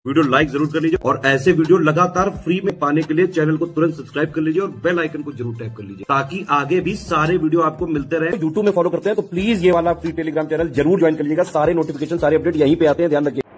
Video like जरूर कर लीजिए और ऐसे वीडियो लगातार फ्री में पाने के लिए चैनल को तुरंत सब्सक्राइब कर लीजिए और बेल आइकन को जरूर टैप कर लीजिए ताकि आगे भी सारे वीडियो आपको मिलते रहे। यूट्यूब में फॉलो करते हैं तो प्लीज ये वाला फ्री टेलीग्राम चैनल जरूर ज्वाइन कर लीजिएगा। सारे नोटिफिकेशन सारे अपडेट यहीं पे आते हैं, ध्यान रखिए।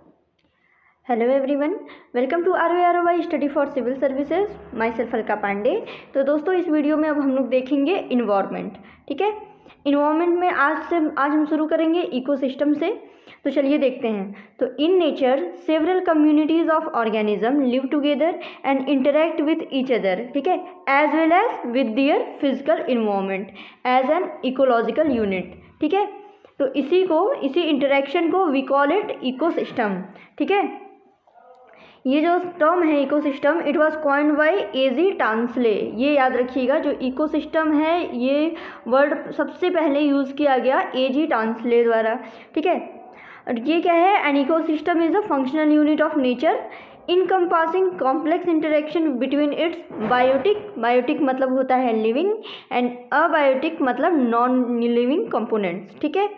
Hello everyone, welcome to ROI study for civil services. Myself Alka Pandey. तो दोस्तों, इस वीडियो में अब हम लोग देखेंगे इन्वायरमेंट। ठीक है, इन्वायरमेंट में आज हम शुरू करेंगे इकोसिस्टम से। तो चलिए देखते हैं। तो in nature several communities of organism live together and interact with each other. ठीक है, as well as with their physical environment as an ecological unit. ठीक है, तो इसी इंटरेक्शन को वी कॉल इट इकोसिस्टम। ठीक है, ये जो टर्म है ecosystem, it was coined by A.G. Tansley. ये याद रखिएगा, जो इकोसिस्टम है ये वर्ड सबसे पहले यूज़ किया गया A.G. टांसले द्वारा। ठीक है, और ये क्या है? An ecosystem is a functional unit of nature encompassing complex interaction between its biotic मतलब होता है लिविंग एंड अबायोटिक मतलब नॉन लिविंग कंपोनेंट्स। ठीक है,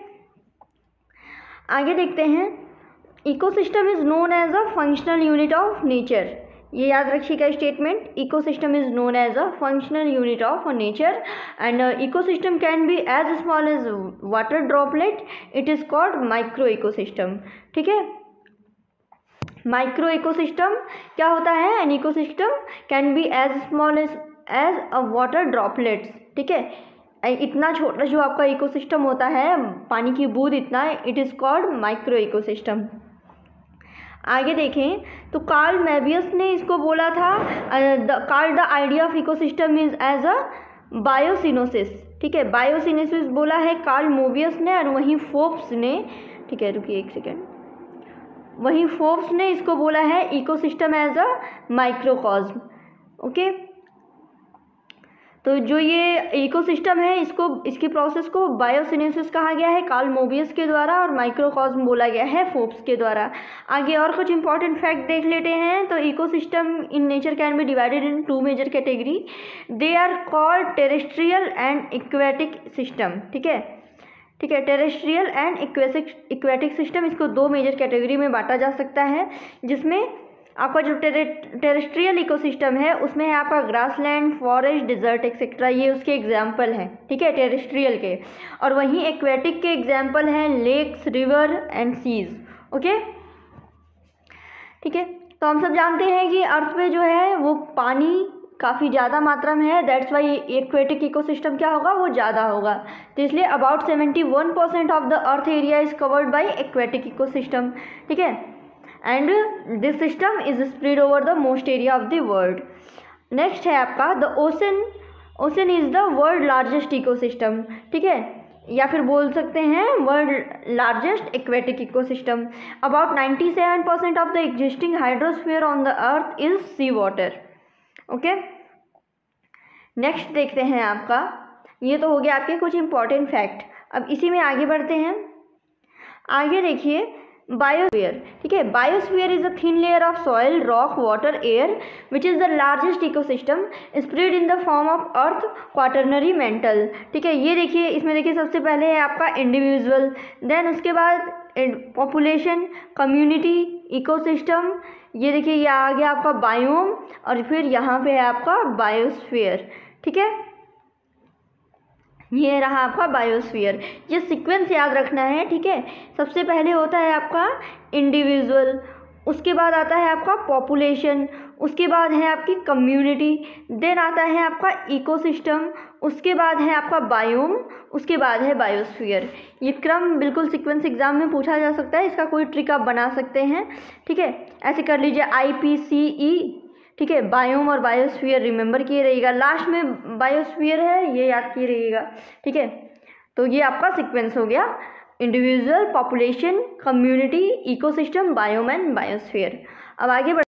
आगे देखते हैं। Ecosystem is known as a functional unit of nature. ये याद रखिएगा statement, ecosystem is known as a functional unit of nature and ecosystem can be as small as water droplet. It is called micro ecosystem. ठीक है, micro ecosystem क्या होता है? An ecosystem can be as small as a water droplets. ठीक है, इतना छोटा जो आपका इकोसिस्टम होता है, पानी की बूंद इतना, it is called micro ecosystem. आगे देखें तो कार्ल मेबियस ने इसको बोला था, Karl the idea of ecosystem is as a biocoenosis. ठीक है, बायोसिनोसिस बोला है कार्ल मोबियस ने, और वहीं फोर्ब्स ने, ठीक है रुकिए एक सेकेंड, वहीं फोर्ब्स ने इसको बोला है ecosystem as a microcosm. Okay, तो जो ये इकोसिस्टम है इसकी प्रोसेस को बायोसिनेसिस कहा गया है कार्ल मोबियस के द्वारा, और माइक्रोकॉज्म बोला गया है फोर्ब्स के द्वारा। आगे और कुछ इंपॉर्टेंट फैक्ट देख लेते हैं। तो ecosystem in nature can be divided in two major category. They are called terrestrial and aquatic system. ठीक है, टेरेस्ट्रियल एंड इक्वेटिक सिस्टम, इसको दो मेजर कैटेगरी में बांटा जा सकता है, जिसमें आपका जो टेरेस्ट्रियल इकोसिस्टम है उसमें है आपका ग्रासलैंड, फॉरेस्ट, डिजर्ट एक्सेट्रा, ये उसके एग्जाम्पल हैं। ठीक है, टेरेस्ट्रियल के। और वहीं एक्वेटिक के एग्जाम्पल हैं lakes, river and seas. Okay, ठीक है, तो हम सब जानते हैं कि अर्थ पे जो है वो पानी काफ़ी ज़्यादा मात्रा में है, दैट्स वाई एक्वेटिक इकोसिस्टम क्या होगा, वो ज़्यादा होगा। तो इसलिए about 71% of the earth area is covered by aquatic ecosystem. ठीक है, and this system is spread over the most area of the world. Next है आपका the ocean is the world largest ecosystem. ठीक है, या फिर बोल सकते हैं world largest aquatic ecosystem. About 97% of the existing hydrosphere on the earth is sea water. Okay, next देखते हैं आपका, ये तो हो गया आपके कुछ इंपॉर्टेंट फैक्ट। अब इसी में आगे बढ़ते हैं। आगे देखिए बायोस्फीयर। ठीक है, biosphere is a thin layer of soil, rock, water, air which is the largest ecosystem spread in the form of earth quaternary mantle. ठीक है, ये देखिए, इसमें देखिए सबसे पहले है आपका इंडिविजुअल, देन उसके बाद पॉपुलेशन, कम्युनिटी, इकोसिस्टम, ये देखिए ये आ गया आपका बायोम, और फिर यहाँ पे है आपका बायोस्फीयर। ठीक है, ये रहा आपका बायोस्फीयर। ये सीक्वेंस याद रखना है। ठीक है, सबसे पहले होता है आपका इंडिविजुअल, उसके बाद आता है आपका पॉपुलेशन, उसके बाद है आपकी कम्युनिटी, देन आता है आपका इकोसिस्टम, उसके बाद है आपका बायोम, उसके बाद है बायोस्फीयर। ये क्रम बिल्कुल सीक्वेंस एग्जाम में पूछा जा सकता है, इसका कोई ट्रिक आप बना सकते हैं। ठीक है, ऐसे कर लीजिए IPCE। ठीक है, बायोम और बायोस्फीयर रिमेंबर किए रहिएगा, लास्ट में बायोस्फीयर है ये याद किए रहिएगा। ठीक है, तो ये आपका सीक्वेंस हो गया, individual, population, community, ecosystem, biome and biosphere. अब आगे